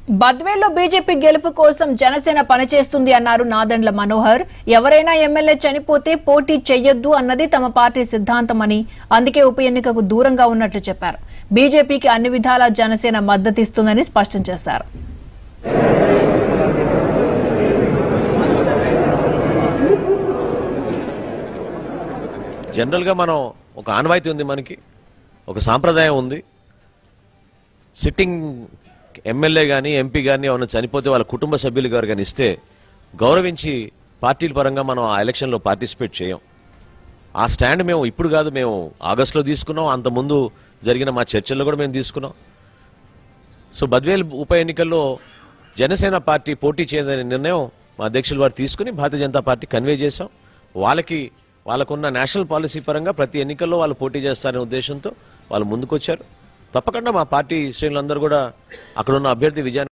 బద్వేల్లో BJP గెలుపు కోసం జనసేన పనిచేస్తుంది అన్నారు నాదెండ్ల మనోహర్. ఎవరైనా ఎమ్మెల్యే చనిపోతే పోటీ చెయ్యొద్దు అన్నది తమ పార్టీ సిద్ధాంతమని, అందుకే ఉప ఎన్నికకు దూరంగా ఉన్నట్లు చెప్పారు. బీజేపీకి అన్ని విధాలా జనసేన మద్దతిస్తుందని స్పష్టం చేశారు. జనరల్ గా మనం ఒక ఆనవాయితీ ఉంది, మనకి ఒక సాంప్రదాయం ఉంది. సిట్టింగ్ ఎమ్మెల్యే కానీ ఎంపీ కానీ ఏమైనా చనిపోతే వాళ్ళ కుటుంబ సభ్యులు గారు కానీ ఇస్తే గౌరవించి పార్టీల పరంగా మనం ఆ ఎలక్షన్లో పార్టిసిపేట్ చేయం. ఆ స్టాండ్ మేము ఇప్పుడు కాదు, మేము ఆగస్టులో తీసుకున్నాం, అంతకుముందు జరిగిన మా చర్చల్లో కూడా మేము తీసుకున్నాం. సో బద్వేల్ ఉప ఎన్నికల్లో జనసేన పార్టీ పోటీ చేయదనే నిర్ణయం మా అధ్యక్షులు వారు తీసుకుని భారతీయ జనతా పార్టీ కన్వే చేశాం. వాళ్ళకున్న నేషనల్ పాలసీ పరంగా ప్రతి ఎన్నికల్లో వాళ్ళు పోటీ చేస్తారనే ఉద్దేశంతో వాళ్ళు ముందుకొచ్చారు. తప్పకుండా మా పార్టీ శ్రేణులందరూ కూడా అక్కడున్న అభ్యర్థి విజయాన్ని